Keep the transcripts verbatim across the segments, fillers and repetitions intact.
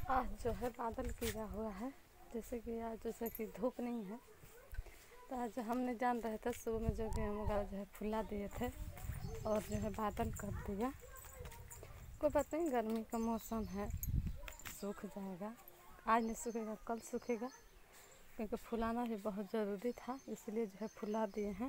आज जो है बादल किया हुआ है, जैसे कि आज जैसे कि धूप नहीं है। तो आज हमने जान रहे थे सुबह में जो गेहूँ वगैरह जो है फुला दिए थे और जो है बादल कर दिया। कोई बात नहीं, गर्मी का मौसम है, सूख जाएगा। आज नहीं सूखेगा, कल सूखेगा, क्योंकि फुलाना भी बहुत ज़रूरी था, इसलिए जो है फुला दिए हैं।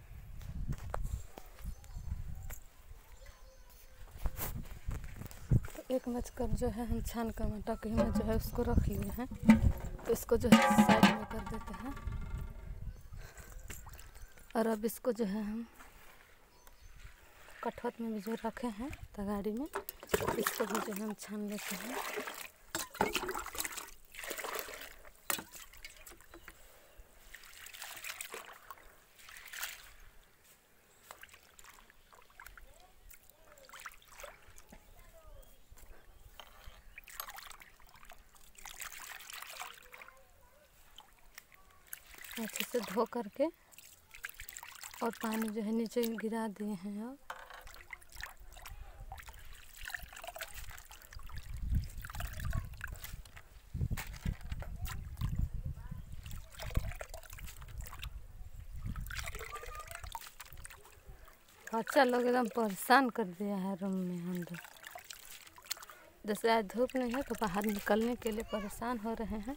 तो एक बजकर जो है हम छान कर मटक में जो है उसको रख लिए हैं। तो इसको जो है साइड में कर देते हैं और अब इसको जो है हम कठौत में भी जो रखे हैं तगाड़ी में, इसको भी जो है हम छान लेते हैं। अच्छे से धो करके और पानी जो है नीचे गिरा दिए हैं। अब बच्चा लोग एकदम परेशान कर दिया है रूम में अंदर। जैसे आज धूप नहीं है तो बाहर निकलने के लिए परेशान हो रहे हैं।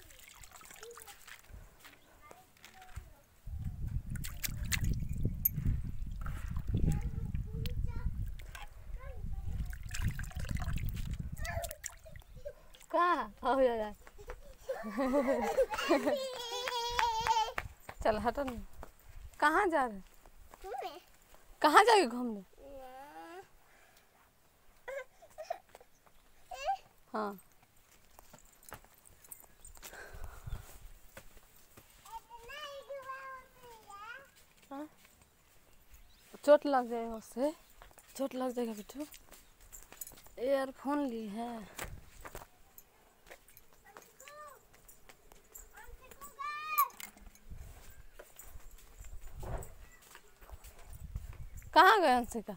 कहाँ हो जाए चल हटो नहीं। कहाँ जा रहे? कहाँ जाएगी घूमने? हाँ हाँ, चोट लग जाएगा, उससे चोट लग जाएगा बेटू। ईयरफोन ली है। कहाँ गए अंशिका?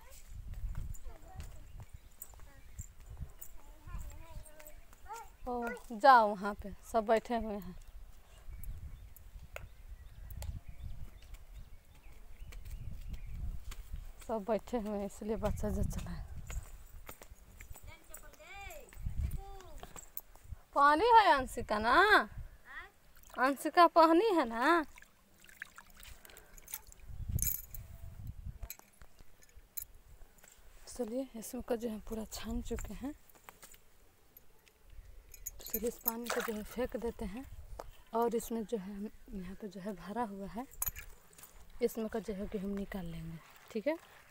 ओ जाओ, वहाँ पे सब बैठे हुए हैं। सब बैठे हुए हैं, इसलिए बच्चा जो चला है। पानी है अंशिका ना? अंशिका पानी है ना? चलिए इसमें का जो है पूरा छान चुके हैं, तो चलिए इस पानी को जो है फेंक देते हैं। और इसमें जो है यहाँ पे जो है भरा हुआ है, इसमें का जो है कि हम निकाल लेंगे। ठीक है।